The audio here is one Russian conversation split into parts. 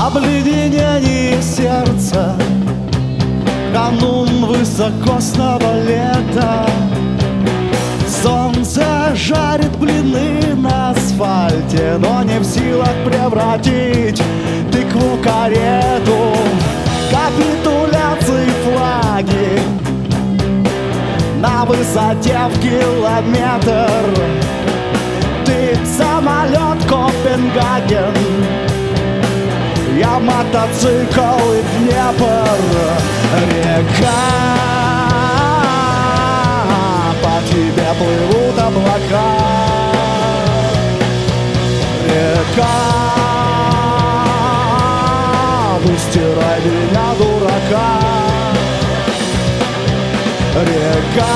обледенении сердца, канун высокосного лета. Солнце жарит блины на асфальте, но не в силах превратить тыкву в карету. Капитуляции флаги на высоте в километр. Ты самолет Копенгаген, я мотоцикл и Днепр. Река, по тебе плывут облака. Река, выстирай меня, дурака. Река,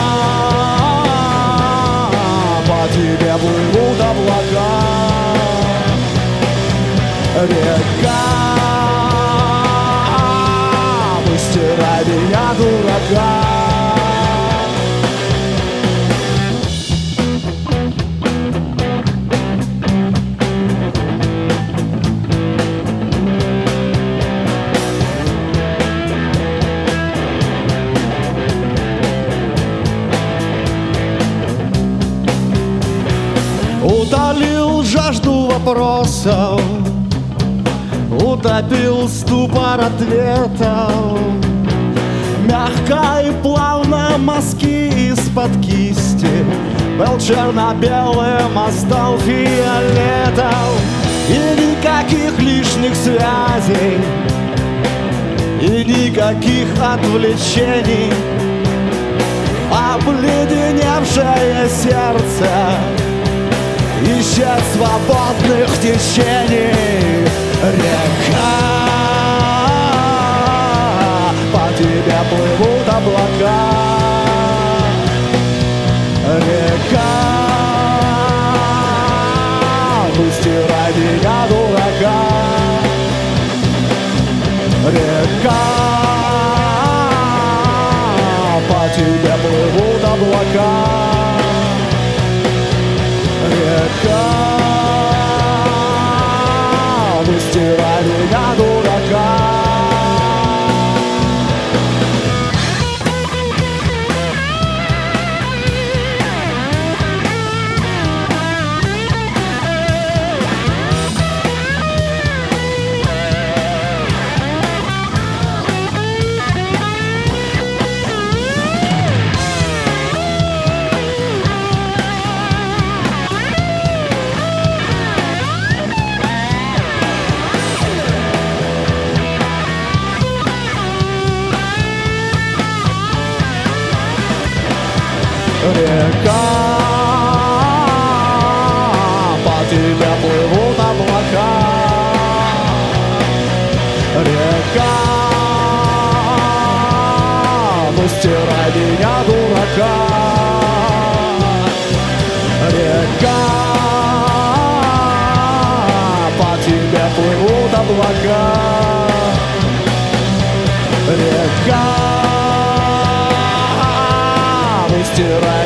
по тебе плывут облака. Река, выстирай меня, дурака. Утолил жажду вопросов, утопил ступор ответов. Мягко и плавно мазки из-под кисти был черно-белым, а стал фиолетов. И никаких лишних связей, и никаких отвлечений. Обледеневшее сердце ищет свободных течений. Река, по тебе плывут облака. Река, выстирай меня, дурака. Река, по тебе плывут облака. Река, выстирай меня, дурака. Река, по тебе плывут облака. Река, выстирай меня, дурака. Река, по тебе плывут облака. Река, выстирай